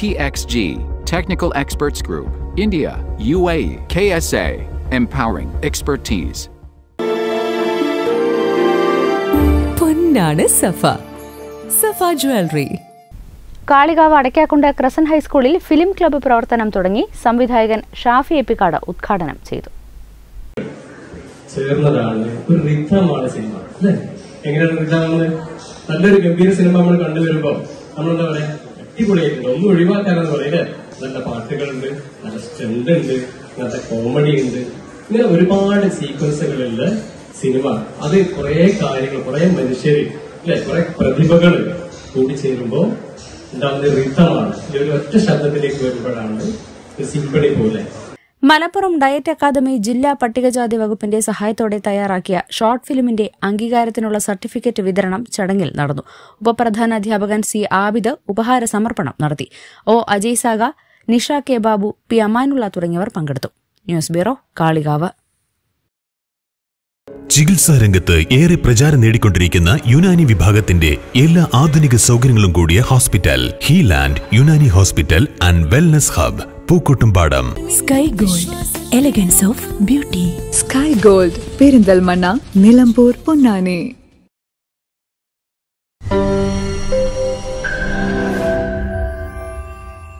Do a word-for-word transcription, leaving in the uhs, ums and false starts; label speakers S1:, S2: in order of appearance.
S1: T X G, Technical Experts Group, India, U A E, K S A, empowering expertise.
S2: പൊന്നാണ് Safa. Safa jewellery.
S3: Kalikavu Adakkakundu crescent ഹൈസ്കൂളിൽ film club പ്രവർത്തനം തുടങ്ങി. സംവിധായകൻ ഷാഫി എപ്പിക്കാട് ഉദ്ഘാടനം ചെയ്തു.
S4: ചേർന്നതാണ് ഒരു റിഥമാണ് സിനിമ അല്ലേ? എങ്ങനെയാണ് റിഥമാവുന്നത്? നല്ലൊരു ഗംഭീര സിനിമ നമ്മൾ കണ്ടുവരുമ്പോ നമ്മളെന്താ പറയാ, അടിപൊളിയായിട്ടുണ്ട്, ഒന്നും ഒഴിവാക്കാനെന്ന് പറയില്ലേ? നല്ല പാട്ടുകളുണ്ട്, നല്ല സ്ട്രെങ്ത് ഉണ്ട്, നല്ല കോമഡി ഉണ്ട്, ഇങ്ങനെ ഒരുപാട് സീക്വൻസുകളുള്ള സിനിമ. അത് കുറെ കാര്യങ്ങൾ, കുറെ മനുഷ്യര് അല്ലെ, കുറെ പ്രതിഭകൾ കൂടിച്ചേരുമ്പോ ഉണ്ടാവുന്ന റിഥമാണ്. ഒരു ഒറ്റ ശബ്ദത്തിലേക്ക് വരുമ്പോഴാണ് സിംഫണി പോലെ.
S3: മലപ്പുറം ഡയറ്റ് അക്കാദമി ജില്ലാ പട്ടികജാതി വകുപ്പിന്റെ സഹായത്തോടെ തയ്യാറാക്കിയ ഷോർട്ട് ഫിലിമിന്റെ അംഗീകാരത്തിനുള്ള സർട്ടിഫിക്കറ്റ് വിതരണം ചടങ്ങിൽ നടന്നു. ഉപപ്രധാനാധ്യാപകൻ സി ആബിദ് ഉപഹാര സമർപ്പണം നടത്തി. O Ajaysaga, Nisha K Babu, P Amanulla തുടങ്ങിയവർ പങ്കെടുത്തു. News bureau, Kalikavu.
S5: ചികിത്സാ രംഗത്ത് ഏറെ പ്രചാരം നേടിക്കൊണ്ടിരിക്കുന്ന യുനാനി വിഭാഗത്തിന്റെ എല്ലാ ആധുനിക സൗകര്യങ്ങളും കൂടിയ hospital Healand Unani hospital and wellness hub, Pookkottumpadam.
S2: Sky gold, elegance of beauty. Sky gold, Perinthalmanna, Nilambur, Ponnani.